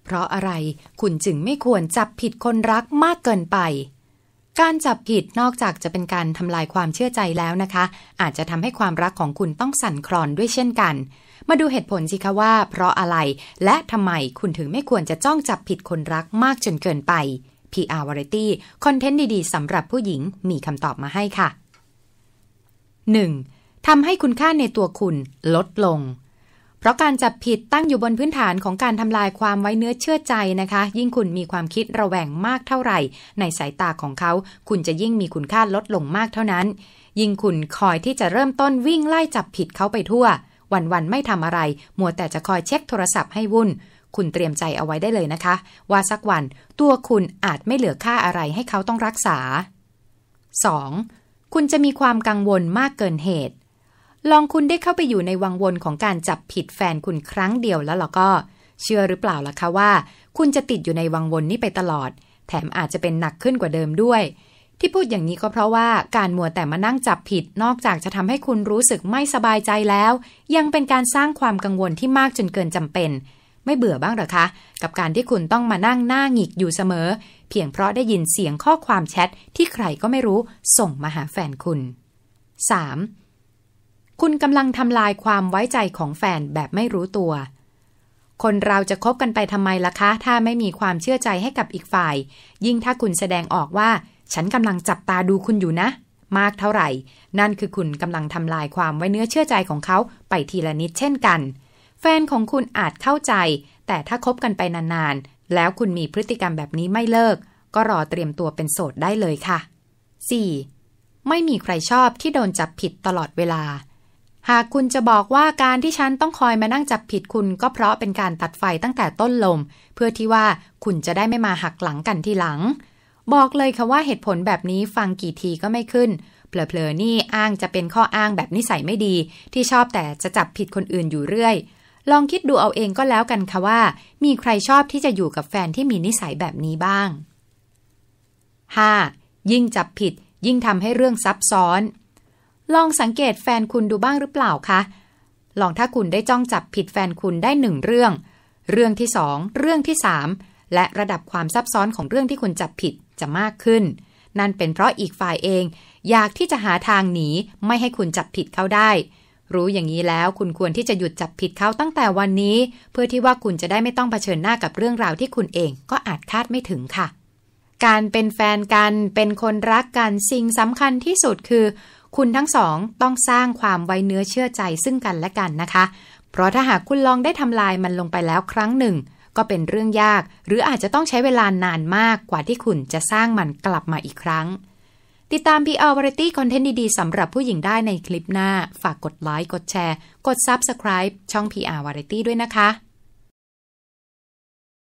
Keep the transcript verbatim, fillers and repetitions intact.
เพราะอะไรคุณจึงไม่ควรจับผิดคนรักมากเกินไปการจับผิดนอกจากจะเป็นการทำลายความเชื่อใจแล้วนะคะอาจจะทำให้ความรักของคุณต้องสั่นคลอนด้วยเช่นกันมาดูเหตุผลสิคะว่าเพราะอะไรและทำไมคุณถึงไม่ควรจะจ้องจับผิดคนรักมากจนเกินไป พี อาร์ Variety คอนเทนต์ดีๆสำหรับผู้หญิงมีคำตอบมาให้ค่ะ หนึ่ง. ทำให้คุณค่าในตัวคุณลดลงเพราะการจับผิดตั้งอยู่บนพื้นฐานของการทำลายความไว้เนื้อเชื่อใจนะคะยิ่งคุณมีความคิดระแวงมากเท่าไหร่ในสายตาของเขาคุณจะยิ่งมีคุณค่าลดลงมากเท่านั้นยิ่งคุณคอยที่จะเริ่มต้นวิ่งไล่จับผิดเขาไปทั่ววันๆไม่ทำอะไรมัวแต่จะคอยเช็คโทรศัพท์ให้วุ่นคุณเตรียมใจเอาไว้ได้เลยนะคะว่าสักวันตัวคุณอาจไม่เหลือค่าอะไรให้เขาต้องรักษา สอง. คุณจะมีความกังวลมากเกินเหตุลองคุณได้เข้าไปอยู่ในวังวนของการจับผิดแฟนคุณครั้งเดียวแล้วล่ะก็เชื่อหรือเปล่าล่ะคะว่าคุณจะติดอยู่ในวังวนนี้ไปตลอดแถมอาจจะเป็นหนักขึ้นกว่าเดิมด้วยที่พูดอย่างนี้ก็เพราะว่าการมัวแต่มานั่งจับผิดนอกจากจะทำให้คุณรู้สึกไม่สบายใจแล้วยังเป็นการสร้างความกังวลที่มากจนเกินจำเป็นไม่เบื่อบ้างเหรอคะกับการที่คุณต้องมานั่งหน้าหงิกอยู่เสมอเพียงเพราะได้ยินเสียงข้อความแชทที่ใครก็ไม่รู้ส่งมาหาแฟนคุณ สาม. คุณกำลังทำลายความไว้ใจของแฟนแบบไม่รู้ตัวคนเราจะคบกันไปทำไมล่ะคะถ้าไม่มีความเชื่อใจให้กับอีกฝ่ายยิ่งถ้าคุณแสดงออกว่าฉันกำลังจับตาดูคุณอยู่นะมากเท่าไหร่นั่นคือคุณกำลังทำลายความไว้เนื้อเชื่อใจของเขาไปทีละนิดเช่นกันแฟนของคุณอาจเข้าใจแต่ถ้าคบกันไปนานๆแล้วคุณมีพฤติกรรมแบบนี้ไม่เลิกก็รอเตรียมตัวเป็นโสดได้เลยค่ะ สี่. ไม่มีใครชอบที่โดนจับผิดตลอดเวลาหากคุณจะบอกว่าการที่ฉันต้องคอยมานั่งจับผิดคุณก็เพราะเป็นการตัดไฟตั้งแต่ต้นลมเพื่อที่ว่าคุณจะได้ไม่มาหักหลังกันทีหลังบอกเลยค่ะว่าเหตุผลแบบนี้ฟังกี่ทีก็ไม่ขึ้นเผลอๆนี่อ้างจะเป็นข้ออ้างแบบนิสัยไม่ดีที่ชอบแต่จะจับผิดคนอื่นอยู่เรื่อยลองคิดดูเอาเองก็แล้วกันค่ะว่ามีใครชอบที่จะอยู่กับแฟนที่มีนิสัยแบบนี้บ้าง ห้า. ยิ่งจับผิดยิ่งทำให้เรื่องซับซ้อนลองสังเกตแฟนคุณดูบ้างหรือเปล่าคะลองถ้าคุณได้จ้องจับผิดแฟนคุณได้หนึ่งเรื่องเรื่องที่สองเรื่องที่สามและระดับความซับซ้อนของเรื่องที่คุณจับผิดจะมากขึ้นนั่นเป็นเพราะอีกฝ่ายเองอยากที่จะหาทางหนีไม่ให้คุณจับผิดเขาได้รู้อย่างนี้แล้วคุณควรที่จะหยุดจับผิดเขาตั้งแต่วันนี้เพื่อที่ว่าคุณจะได้ไม่ต้องเผชิญหน้ากับเรื่องราวที่คุณเองก็อาจคาดไม่ถึงค่ะการเป็นแฟนกันเป็นคนรักกันสิ่งสำคัญที่สุดคือคุณทั้งสองต้องสร้างความไว้เนื้อเชื่อใจซึ่งกันและกันนะคะเพราะถ้าหากคุณลองได้ทำลายมันลงไปแล้วครั้งหนึ่งก็เป็นเรื่องยากหรืออาจจะต้องใช้เวลานานมากกว่าที่คุณจะสร้างมันกลับมาอีกครั้งติดตาม พี อาร์ Variety คอนเทนต์ดีๆสำหรับผู้หญิงได้ในคลิปหน้าฝากกดไลค์กดแชร์กด Subscribe ช่อง พี อาร์ Variety ด้วยนะคะ